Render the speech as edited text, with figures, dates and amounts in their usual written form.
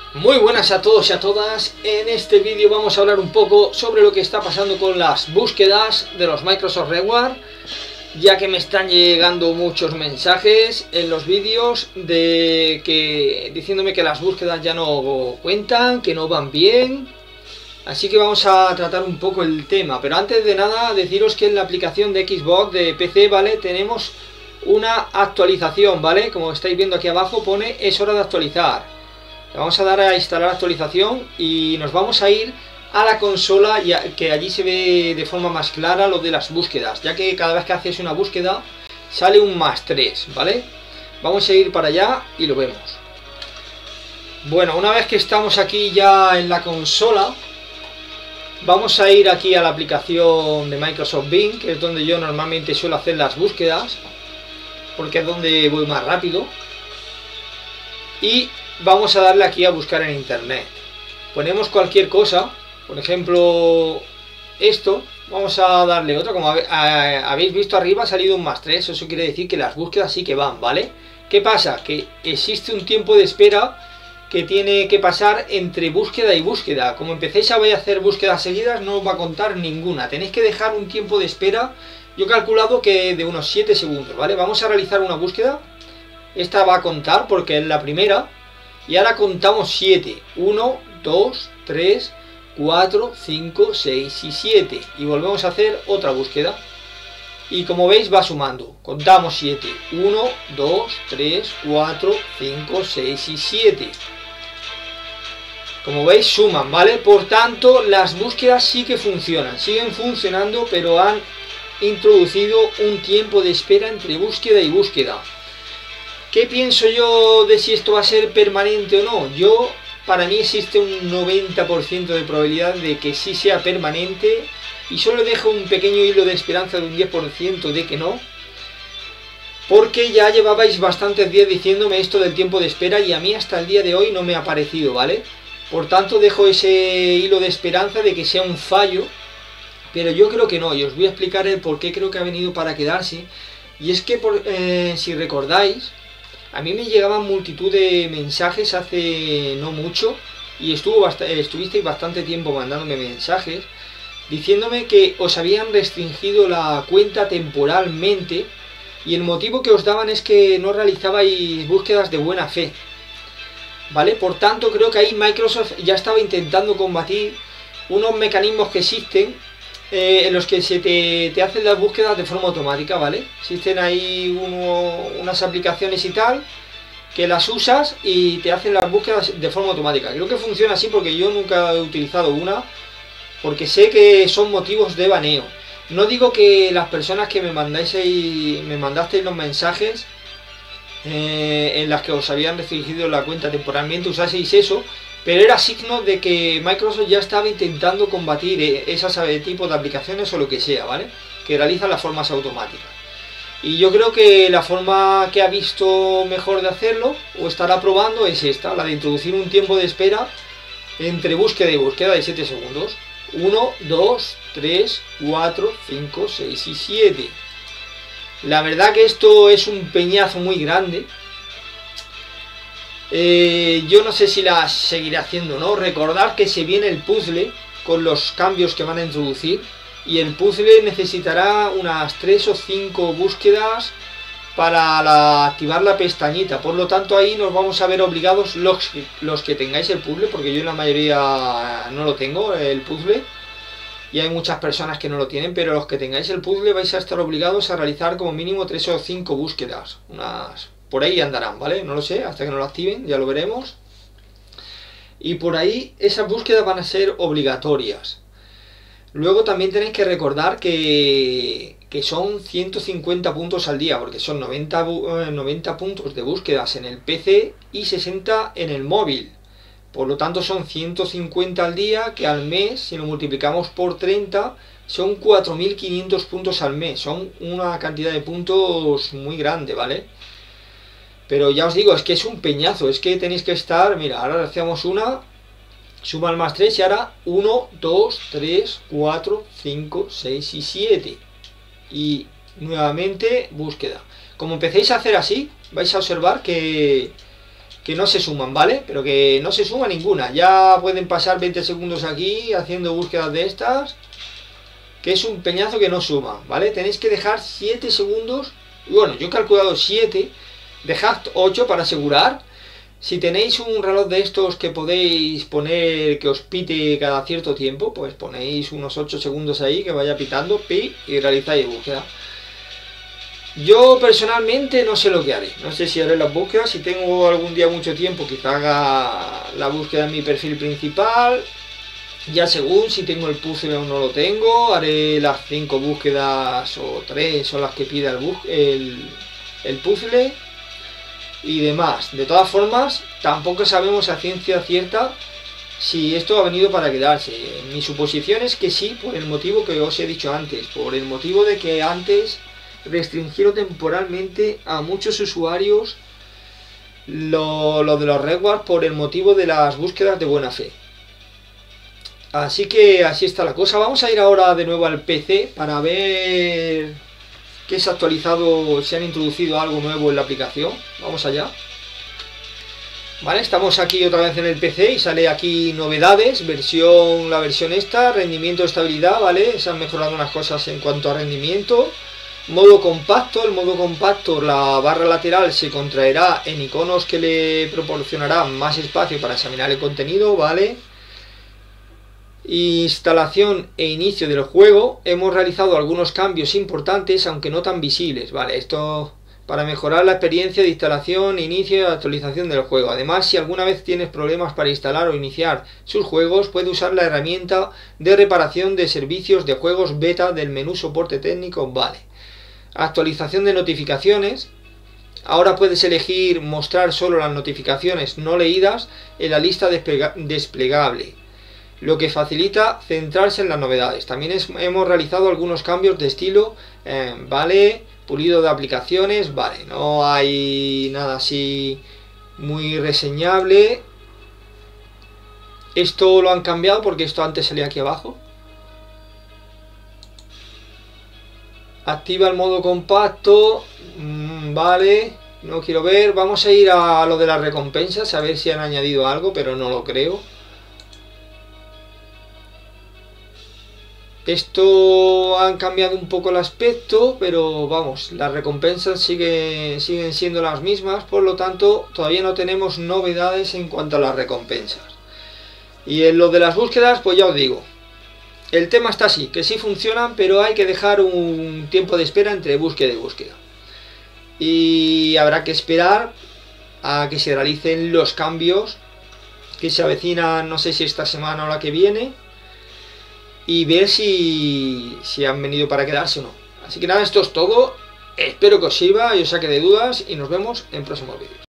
Muy buenas a todos y a todas. En este vídeo vamos a hablar un poco sobre lo que está pasando con las búsquedas de los Microsoft Reward, ya que me están llegando muchos mensajes en los vídeos diciéndome que las búsquedas ya no cuentan, que no van bien. Así que vamos a tratar un poco el tema, pero antes de nada deciros que en la aplicación de Xbox de PC, ¿vale? Tenemos una actualización, ¿vale? Como estáis viendo aquí abajo pone es hora de actualizar. Le vamos a dar a instalar actualización y nos vamos a ir a la consola, que allí se ve de forma más clara lo de las búsquedas, ya que cada vez que haces una búsqueda sale un +3, ¿vale? Vamos a ir para allá y lo vemos. Bueno, una vez que estamos aquí ya en la consola, vamos a ir aquí a la aplicación de Microsoft Bing, que es donde yo normalmente suelo hacer las búsquedas, porque es donde voy más rápido. Y vamos a darle aquí a buscar en internet. Ponemos cualquier cosa, por ejemplo esto. Vamos a darle otro. Como habéis visto arriba ha salido un +3. Eso quiere decir que las búsquedas sí que van, ¿vale? ¿Qué pasa? Que existe un tiempo de espera que tiene que pasar entre búsqueda y búsqueda. Como empecéis a hacer búsquedas seguidas, no os va a contar ninguna. Tenéis que dejar un tiempo de espera. Yo he calculado que de unos 7 segundos, ¿vale? Vamos a realizar una búsqueda. Esta va a contar porque es la primera. Y ahora contamos 7. 1, 2, 3, 4, 5, 6 y 7. Y volvemos a hacer otra búsqueda. Y como veis va sumando. Contamos 7. 1, 2, 3, 4, 5, 6 y 7. Como veis suman, ¿vale? Por tanto, las búsquedas sí que funcionan. Siguen funcionando, pero han introducido un tiempo de espera entre búsqueda y búsqueda. ¿Qué pienso yo de si esto va a ser permanente o no? Para mí existe un 90% de probabilidad de que sí sea permanente, y solo dejo un pequeño hilo de esperanza de un 10% de que no, porque ya llevabais bastantes días diciéndome esto del tiempo de espera y a mí hasta el día de hoy no me ha parecido, ¿vale? Por tanto dejo ese hilo de esperanza de que sea un fallo, pero yo creo que no, y os voy a explicar el por qué creo que ha venido para quedarse. Y es que si recordáis, a mí me llegaban multitud de mensajes hace no mucho, y estuvisteis bastante tiempo mandándome mensajes diciéndome que os habían restringido la cuenta temporalmente, y el motivo que os daban es que no realizabais búsquedas de buena fe, ¿vale? Por tanto creo que ahí Microsoft ya estaba intentando combatir unos mecanismos que existen, en los que te hacen las búsquedas de forma automática, ¿vale? Existen ahí unas aplicaciones y tal, que las usas y te hacen las búsquedas de forma automática. Creo que funciona así porque yo nunca he utilizado una, porque sé que son motivos de baneo. No digo que las personas que me mandasteis los mensajes en las que os habían restringido la cuenta temporalmente usaseis eso, pero era signo de que Microsoft ya estaba intentando combatir ese tipo de aplicaciones o lo que sea, ¿vale? Que realizan las formas automáticas. Y yo creo que la forma que ha visto mejor de hacerlo, o estará probando, es esta, la de introducir un tiempo de espera entre búsqueda y búsqueda de 7 segundos. 1, 2, 3, 4, 5, 6 y 7. La verdad que esto es un peñazo muy grande. Yo no sé si la seguiré haciendo o no. Recordad que se viene el puzzle con los cambios que van a introducir, y el puzzle necesitará unas 3 o 5 búsquedas para activar la pestañita. Por lo tanto ahí nos vamos a ver obligados los que tengáis el puzzle, porque yo en la mayoría no lo tengo el puzzle, y hay muchas personas que no lo tienen, pero los que tengáis el puzzle vais a estar obligados a realizar como mínimo 3 o 5 búsquedas. Por ahí andarán, ¿vale? No lo sé, hasta que no lo activen, ya lo veremos. Y por ahí esas búsquedas van a ser obligatorias. Luego también tenéis que recordar que son 150 puntos al día, porque son 90 puntos de búsquedas en el PC y 60 en el móvil. Por lo tanto son 150 al día, que al mes, si lo multiplicamos por 30, son 4500 puntos al mes. Son una cantidad de puntos muy grande, ¿vale? Pero ya os digo, es que es un peñazo, es que tenéis que estar, mira, ahora hacemos una, suma el +3 y ahora 1, 2, 3, 4, 5, 6 y 7. Y nuevamente búsqueda. Como empecéis a hacer así, vais a observar que que no se suman, ¿vale? Pero que no se suma ninguna. Ya pueden pasar 20 segundos aquí haciendo búsquedas de estas, que es un peñazo que no suma, ¿vale? Tenéis que dejar 7 segundos. Bueno, yo he calculado 7, dejad 8 para asegurar. Si tenéis un reloj de estos que podéis poner que os pite cada cierto tiempo, pues ponéis unos 8 segundos ahí que vaya pitando, pi, y realizáis búsqueda. Yo personalmente no sé lo que haré, no sé si haré las búsquedas, si tengo algún día mucho tiempo quizá haga la búsqueda en mi perfil principal, ya según si tengo el puzzle o no lo tengo, haré las 5 búsquedas o 3 son las que pida el puzzle y demás. De todas formas, tampoco sabemos a ciencia cierta si esto ha venido para quedarse. Mi suposición es que sí, por el motivo que os he dicho antes, por el motivo de que antes restringieron temporalmente a muchos usuarios lo de los rewards por el motivo de las búsquedas de buena fe. Así que así está la cosa. Vamos a ir ahora de nuevo al PC para ver que se ha actualizado, si han introducido algo nuevo en la aplicación. Vamos allá. Vale, estamos aquí otra vez en el PC y sale aquí novedades, la versión esta, rendimiento, estabilidad, ¿vale? Se han mejorado unas cosas en cuanto a rendimiento. Modo compacto, el modo compacto, la barra lateral se contraerá en iconos que le proporcionarán más espacio para examinar el contenido, ¿vale? Instalación e inicio del juego. Hemos realizado algunos cambios importantes, aunque no tan visibles, ¿vale? Esto para mejorar la experiencia de instalación, inicio y actualización del juego. Además, si alguna vez tienes problemas para instalar o iniciar sus juegos, puede usar la herramienta de reparación de servicios de juegos beta del menú soporte técnico, ¿vale? Actualización de notificaciones. Ahora puedes elegir mostrar solo las notificaciones no leídas en la lista desplegable, lo que facilita centrarse en las novedades. También hemos realizado algunos cambios de estilo, ¿vale? Pulido de aplicaciones, vale, no hay nada así muy reseñable. Esto lo han cambiado porque esto antes salía aquí abajo. Activa el modo compacto, vale, no quiero ver. Vamos a ir a lo de las recompensas, a ver si han añadido algo, pero no lo creo. Esto han cambiado un poco el aspecto, pero vamos, las recompensas siguen siendo las mismas, por lo tanto todavía no tenemos novedades en cuanto a las recompensas. Y en lo de las búsquedas, pues ya os digo, el tema está así, que sí funcionan, pero hay que dejar un tiempo de espera entre búsqueda y búsqueda. Y habrá que esperar a que se realicen los cambios que se avecinan, no sé si esta semana o la que viene, y ver si han venido para quedarse o no. Así que nada, esto es todo. Espero que os sirva y os saque de dudas y nos vemos en próximos vídeos.